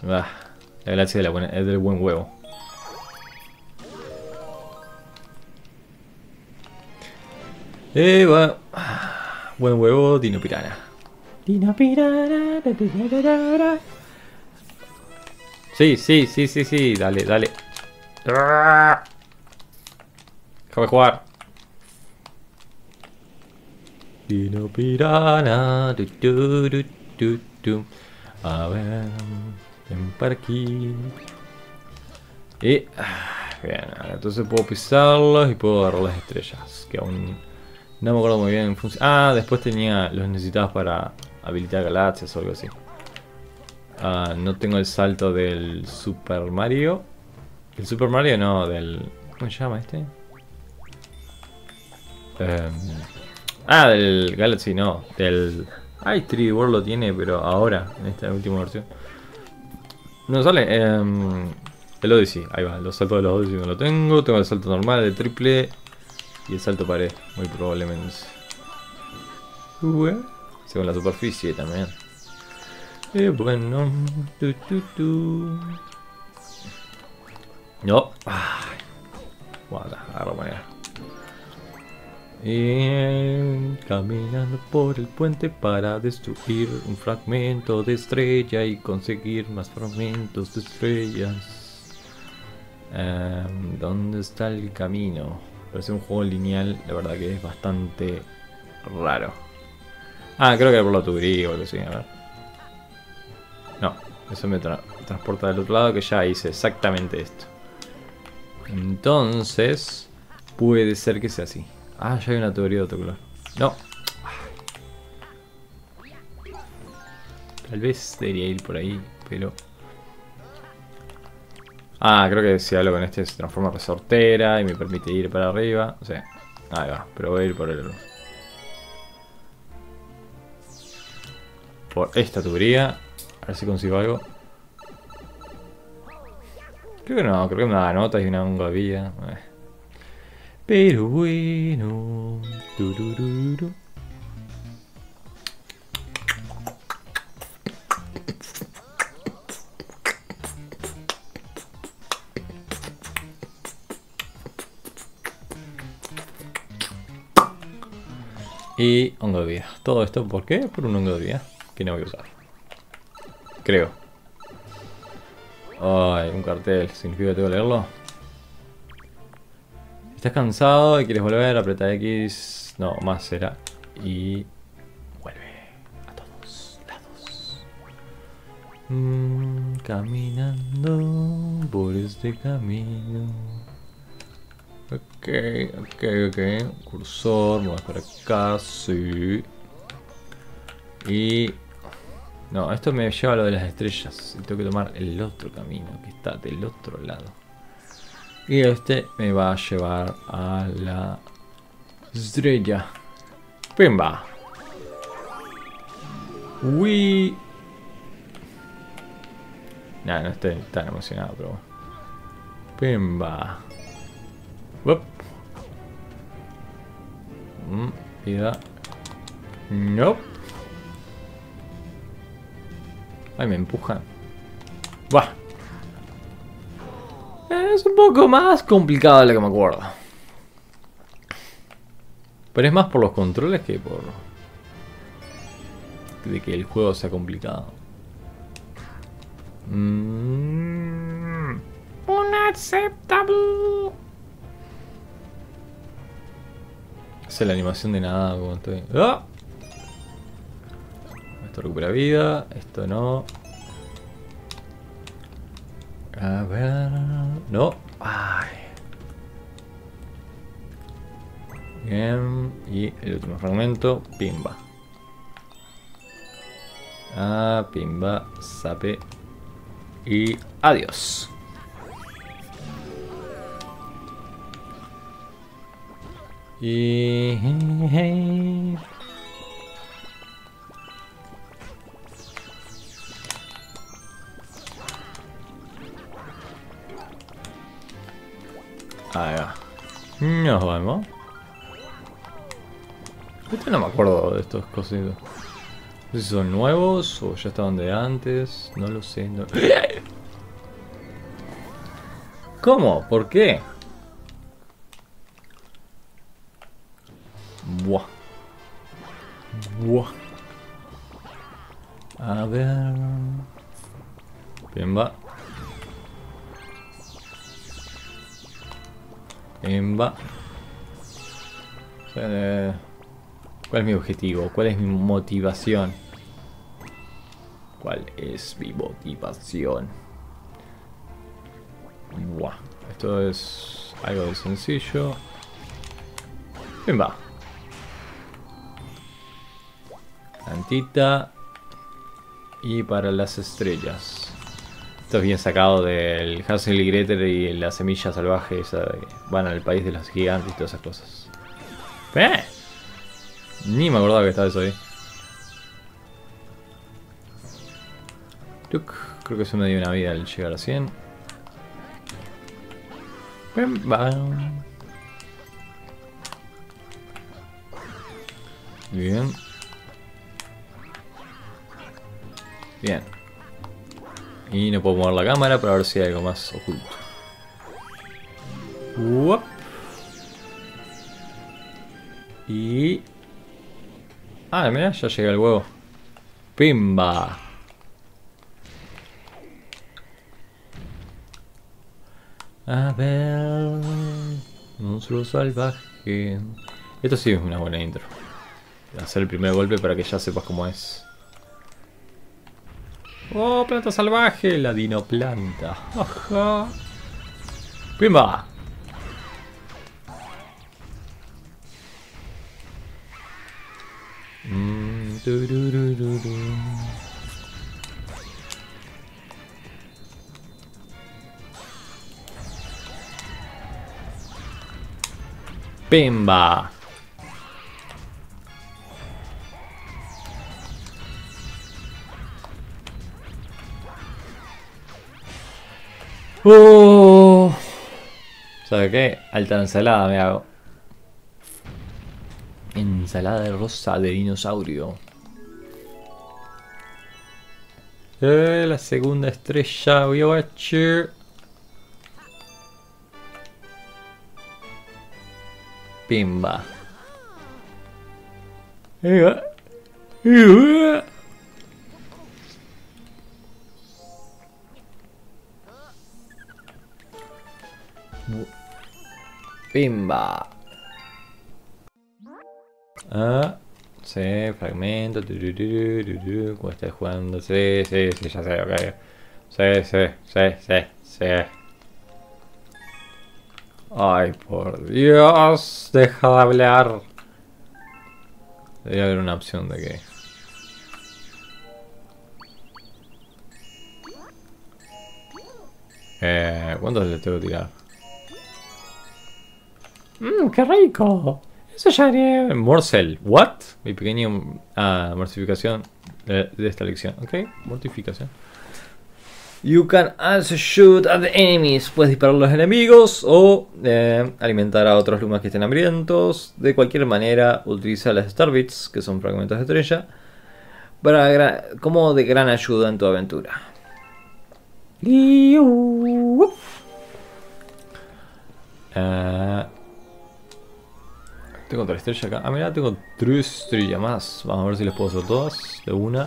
Ah, la galaxia de es del buen huevo. Bueno. Buen huevo, Dino Pirana. Dino Pirana. Sí, sí, sí, sí, sí. Dale, dale. Déjame jugar. Dino Pirana. A ver. Ven para aquí. Y. Bien, entonces puedo pisarlos y puedo agarrar las estrellas. Que aún no me acuerdo muy bien. Después los necesitabas para habilitar galaxias o algo así. No tengo el salto del Super Mario. El Super Mario no, del... ¿Cómo se llama este? Del Galaxy no. Del... 3D World lo tiene, pero ahora, en esta última versión. No sale. El Odyssey, ahí va. Los saltos de los Odyssey no lo tengo. Tengo el salto normal, el triple. Y el salto pared, muy probablemente. Según la superficie también. Bueno. No. Bueno, agarro manera. Y caminando por el puente para destruir un fragmento de estrella y conseguir más fragmentos de estrellas. ¿Dónde está el camino? Parece un juego lineal, la verdad que es bastante raro. Creo que era por la tubería o algo así, a ver. No, eso me transporta del otro lado, que ya hice exactamente esto. Entonces, puede ser que sea así. Ya hay una tubería de otro color. No. Tal vez debería ir por ahí, pero... creo que si hablo con este se transforma en resortera y me permite ir para arriba. O sea, ahí va, pero voy a ir por esta tubería. A ver si consigo algo. Creo que no, creo que me da notas y una vía. Pero bueno. Turururu. Y hongo de vida. Todo esto, ¿por qué? Por un hongo de vida que no voy a usar. Creo. Un cartel. ¿Significa que tengo que leerlo? ¿Estás cansado y quieres volver? Apreta X. No, más será. Y vuelve a todos lados. Caminando por este camino. Ok. Cursor, vamos para acá, sí. Y... no, esto me lleva a lo de las estrellas. Y tengo que tomar el otro camino que está del otro lado. Y este me va a llevar a la estrella. ¡Pimba! ¡Uy! No estoy tan emocionado, pero bueno. ¡Pimba! ¡Up! Vida. ¡No! Ay, me empujan. ¡Buah! Es un poco más complicado de lo que me acuerdo. Pero es más por los controles que por... de que el juego sea complicado. Unacceptable. Hace la animación de nada como estoy. Esto recupera vida, esto no. A ver... no. Bien. Y el último fragmento. Pimba. Pimba. Sape. Y adiós. Y... ahí va. Nos vemos. Esto no me acuerdo de estos cositos. No sé si son nuevos o ya estaban de antes. No lo sé. No... ¿Cómo? ¿Por qué? Buah. Buah. A ver... Bien va. Bien va. ¿Cuál es mi objetivo? ¿Cuál es mi motivación? ¿Cuál es mi motivación? Buah. Esto es algo de sencillo. Bien va. Tantita. Y para las estrellas. Esto es bien sacado del Hansel y Gretel y la semilla salvaje esa de que van al país de los gigantes y todas esas cosas. Ni me acordaba que estaba eso ahí. Creo que eso me dio una vida al llegar a 100. Bien. Bien. Y no puedo mover la cámara para ver si hay algo más oculto. Uop. Y... Ah, mira, ya llega el huevo. ¡Pimba! A ver... Monstruo salvaje. Esto sí es una buena intro. Hacer el primer golpe para que ya sepas cómo es. ¡Oh, planta salvaje! La dinoplanta. ¡Ajá! ¡Pimba! ¡Pimba! ¿Sabe qué? Alta ensalada me hago. Ensalada de rosa de dinosaurio. La segunda estrella, voy a watcher. Pimba. Pimba. Ah, sí, fragmento. ¿Cómo estás jugando? Sí, sí, sí, ya sé, ok. Sí, sí, sí, sí, sí. Ay, por Dios, deja de hablar. Debería haber una opción de que... ¿Cuántos le tengo que tirar? ¡Qué rico! Eso ya haría... Morsel, ¿what? Mi pequeño... mortificación de esta lección. Ok, mortificación. You can also shoot at the enemies. Puedes disparar a los enemigos o alimentar a otros lumas que estén hambrientos. De cualquier manera, utiliza las Star Bits, que son fragmentos de estrella, como de gran ayuda en tu aventura. Tengo otra estrella acá. Ah, mira, tengo 3 estrellas más. Vamos a ver si les puedo hacer todas de una.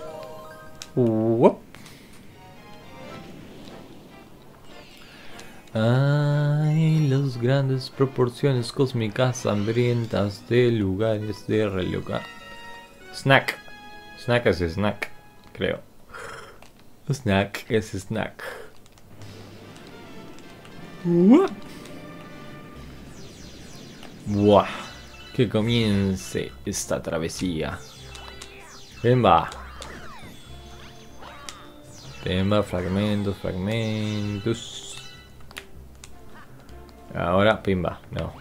Ay, las grandes proporciones cósmicas hambrientas de lugares de reloca. Snack. Snack es snack, creo. Snack es snack. Buah. Que comience esta travesía. Ven va. Ven va, fragmentos, fragmentos. Ahora, pimba, no.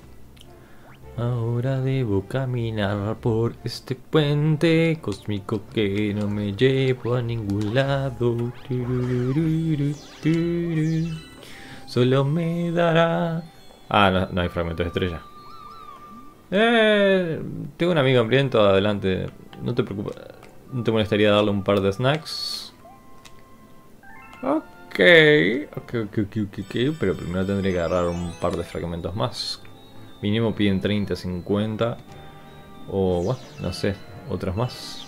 Ahora debo caminar por este puente cósmico que no me llevo a ningún lado. Solo me dará... Ah, no, no hay fragmentos de estrella. Tengo un amigo hambriento, adelante. No te preocupes. ¿No te molestaría darle un par de snacks? Ok, pero primero tendría que agarrar un par de fragmentos más. Mínimo piden 30, 50. O, bueno, no sé, otras más.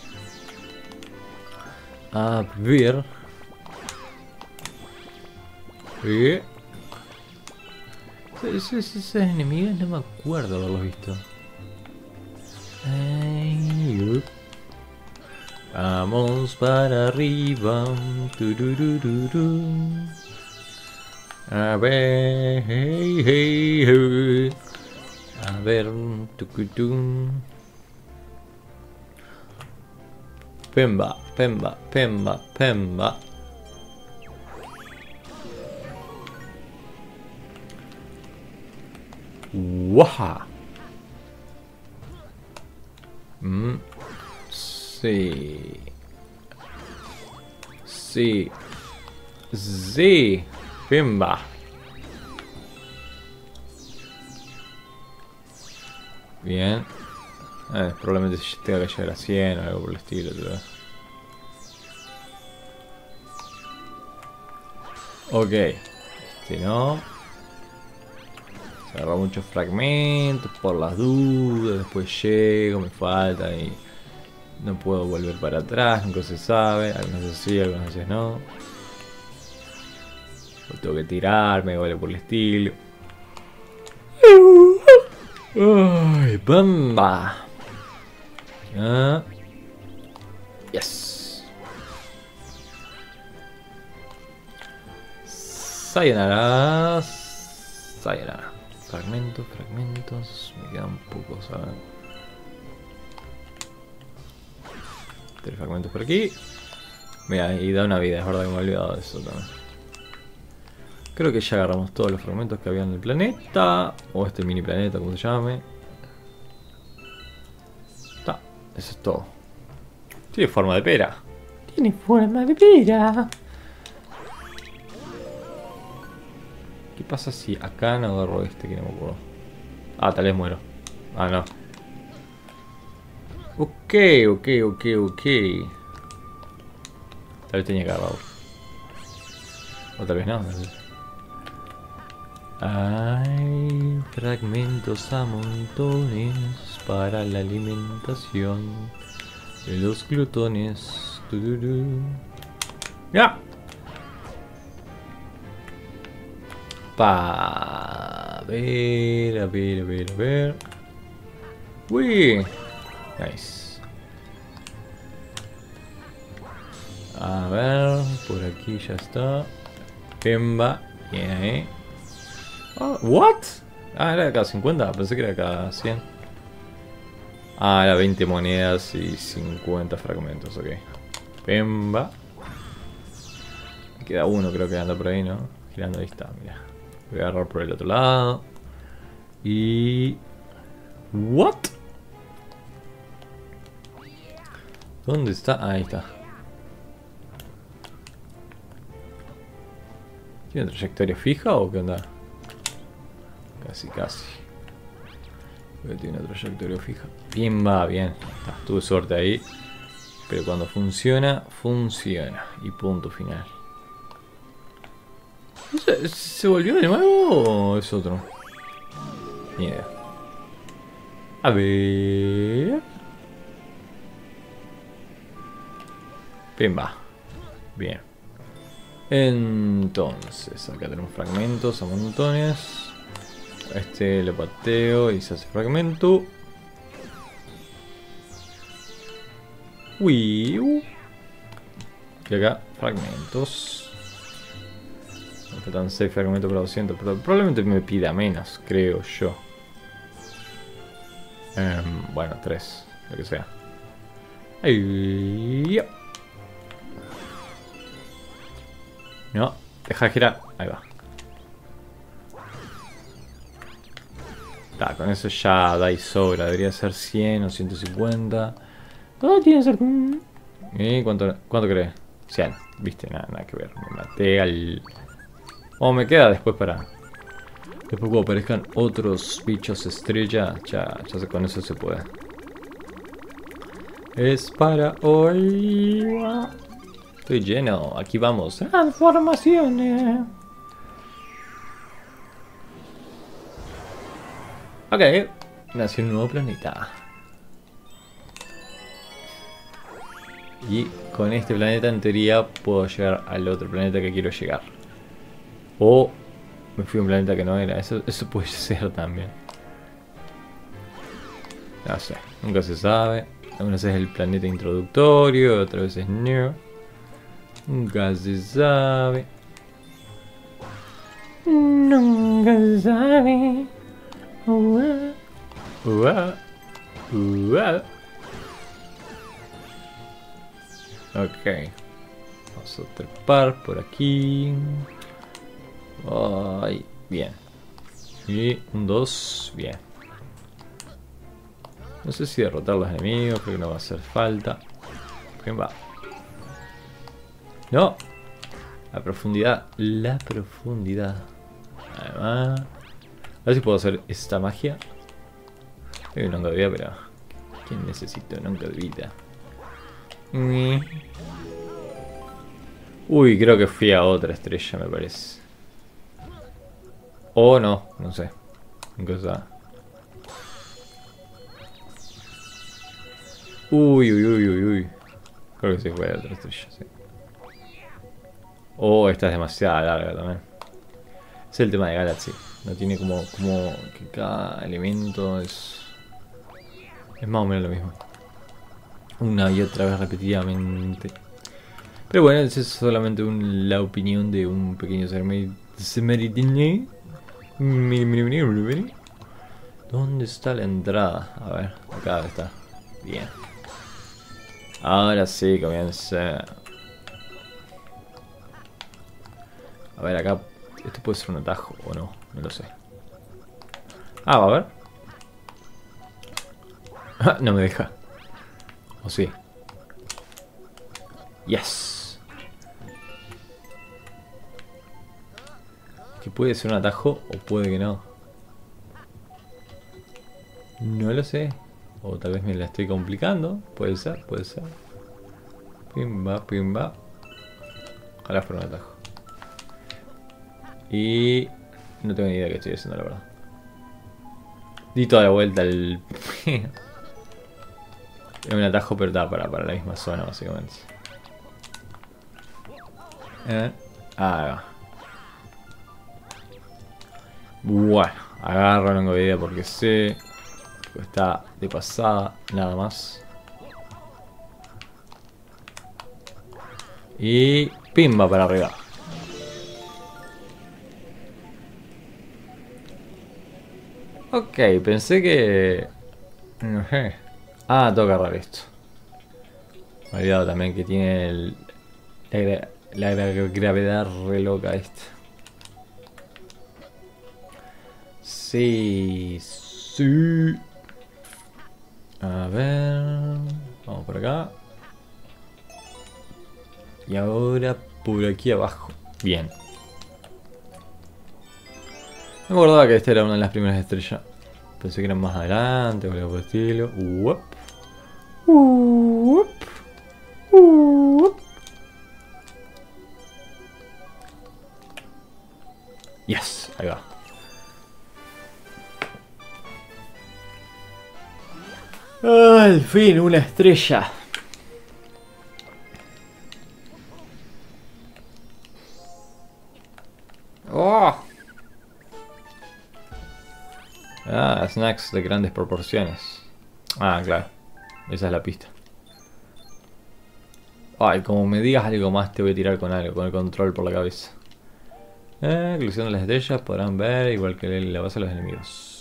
A ver. Esos enemigos no me acuerdo haberlos visto. Vamos para arriba. Tururururu. A ver. A ver. Tucutum. Pemba, pemba, pemba, pemba. ¡Waja! Sí. Sí. Sí. Pimba. Bien. Probablemente tenga que llegar a 100 o algo por el estilo. Ok. Si no. Se agarra muchos fragmentos por las dudas. Después llego, me falta y no puedo volver para atrás. Nunca se sabe. Algunas veces sí, algunas veces no. Lo tengo que tirarme, vale por el estilo. Ay, bamba. Yes. Sayonara. Sayonara. Fragmentos, fragmentos. Me quedan pocos, a ver. 3 fragmentos por aquí. Mira, y da una vida, es verdad que me he olvidado de eso también. Creo que ya agarramos todos los fragmentos que había en el planeta. O este mini planeta, como se llame. Está, eso es todo. Tiene forma de pera. Tiene forma de pera. ¿Qué pasa si acá no agarro este que no me acuerdo? Ah, tal vez muero. Ah, no. Ok. Tal vez tenía que agarrarlo. O tal vez no. Hay fragmentos a montones para la alimentación de los glutones. ¡Ya! A ver. Uy. Nice. A ver, por aquí ya está. Pemba. Bien ahí. Oh, ¿what? Ah, era de cada 50, pensé que era de cada 100. Ah, era 20 monedas y 50 fragmentos, ok. Pemba. Me queda uno, creo que anda por ahí, ¿no? Girando, ahí está, mira. Voy a agarrar por el otro lado. Y... ¿what? ¿Dónde está? Ahí está. ¿Tiene trayectoria fija o qué onda? Casi. Porque tiene una trayectoria fija. Bien va, bien. Tuve suerte ahí. Pero cuando funciona, funciona. Y punto final. ¿Se volvió de nuevo o es otro? Ni idea. A ver. Bien va. Bien. Entonces, acá tenemos fragmentos a montones. A este le pateo y se hace fragmento. Uy. Y acá, fragmentos. Me faltan 6 fragmentos para 200, pero probablemente me pida menos, creo yo. Bueno, 3, lo que sea. Ahí. No, deja de girar. Ahí va. Con eso ya da y sobra. Debería ser 100 o 150. ¿Cuánto tiene que ser? ¿Y cuánto crees? 100. Viste, nada que ver. Me maté al... Oh, me queda después para... Después cuando aparezcan otros bichos estrella, ya con eso se puede. Es para hoy. Estoy lleno. Aquí vamos. Transformaciones. Ok. Nació un nuevo planeta. Y con este planeta en teoría puedo llegar al otro planeta que quiero llegar. O me fui a un planeta que no era. Eso puede ser también. No sé. Nunca se sabe. Algunas veces es el planeta introductorio. Otras veces no. Nunca se sabe. Nunca se sabe. Ok. Vamos a trepar por aquí. Ay, bien. Y un 2, bien. No sé si derrotar a los enemigos, creo que no va a hacer falta. ¿Quién va? ¡No! La profundidad. La profundidad. Además. A ver si puedo hacer esta magia. Tengo un hongo de vida, pero... ¿quién necesita un hongo de vida? Uy, creo que fui a otra estrella, me parece. O no, no sé. Nunca se sabe. Uy. Creo que sí fue a otra estrella, sí. Oh, esta es demasiado larga también. Es el tema de Galaxy. No tiene como que cada elemento es más o menos lo mismo. Una y otra vez repetidamente. Pero bueno, esa es solamente la opinión de un pequeño Semeritine. ¿Dónde está la entrada? A ver, acá está. Bien. Ahora sí comienza. A ver, acá. Esto puede ser un atajo o no, no lo sé. Ah, va a ver. No me deja. ¿O sí? Yes. Que puede ser un atajo o puede que no. No lo sé. O tal vez me la estoy complicando. Puede ser, puede ser. Pimba, pimba. Ojalá fuera un atajo. Y... no tengo ni idea de qué estoy haciendo, la verdad. Di toda la vuelta al... es un atajo, pero está para la misma zona, básicamente. Ah, bueno, agarro el hongo de vida porque sé que está de pasada, nada más. Y pimba para arriba. Ok, pensé que... no sé. Ah, tengo que agarrar esto. Me he olvidado también que tiene la gravedad re loca esta. Sí, sí. A ver... vamos por acá. Y ahora por aquí abajo. Bien. No me acordaba que esta era una de las primeras estrellas. Pensé que eran más adelante o algo por el estilo. Yes, ahí va. Al fin, una estrella. Oh. Ah, snacks de grandes proporciones. Ah, claro. Esa es la pista. Ay, como me digas algo más te voy a tirar con algo, con el control por la cabeza. Colección de las estrellas podrán ver igual que la base de los enemigos.